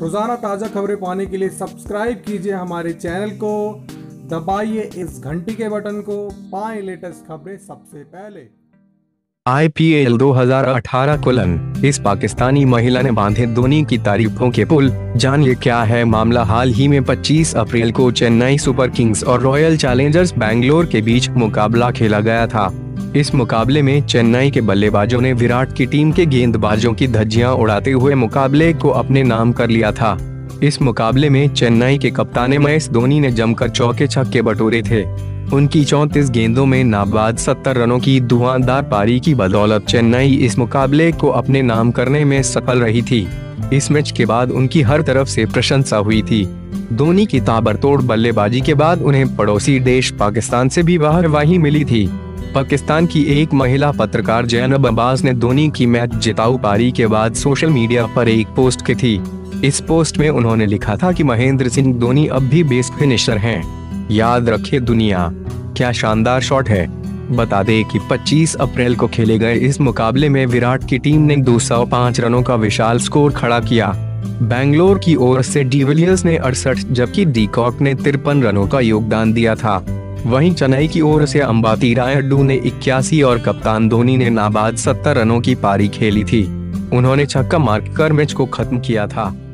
रोजाना ताज़ा खबरें पाने के लिए सब्सक्राइब कीजिए हमारे चैनल को, दबाइए इस घंटी के बटन को, पाएं लेटेस्ट खबरें सबसे पहले। IPL 2018 कुलन, इस पाकिस्तानी महिला ने बांधे धोनी की तारीफों के पुल। जानिए क्या है मामला। हाल ही में 25 अप्रैल को चेन्नई सुपर किंग्स और रॉयल चैलेंजर्स बैंगलोर के बीच मुकाबला खेला गया था। इस मुकाबले में चेन्नई के बल्लेबाजों ने विराट की टीम के गेंदबाजों की धज्जियां उड़ाते हुए मुकाबले को अपने नाम कर लिया था। इस मुकाबले में चेन्नई के कप्तान MS धोनी ने जमकर चौके छक्के बटोरे थे। उनकी 34 गेंदों में नाबाद 70 रनों की धुआंधार पारी की बदौलत चेन्नई इस मुकाबले को अपने नाम करने में सफल रही थी। इस मैच के बाद उनकी हर तरफ से प्रशंसा हुई थी। धोनी की ताबड़तोड़ बल्लेबाजी के बाद उन्हें पड़ोसी देश पाकिस्तान से भी वाहवाही मिली थी। पाकिस्तान की एक महिला पत्रकार जैनब अब्बास ने धोनी की मैच जिताऊ पारी के बाद सोशल मीडिया पर एक पोस्ट की थी। इस पोस्ट में उन्होंने लिखा था कि महेंद्र सिंह धोनी अब भी बेस्ट फिनिशर हैं। याद रखे दुनिया, क्या शानदार शॉट है। बता दें कि 25 अप्रैल को खेले गए इस मुकाबले में विराट की टीम ने 205 रनों का विशाल स्कोर खड़ा किया। बैंगलोर की ओर से डिविलियर्स ने 68 जबकि डीकॉक ने 53 रनों का योगदान दिया था। वहीं चेन्नई की ओर से अंबाती रायडू ने 81 और कप्तान धोनी ने नाबाद 70 रनों की पारी खेली थी। उन्होंने छक्का मारकर मैच को खत्म किया था।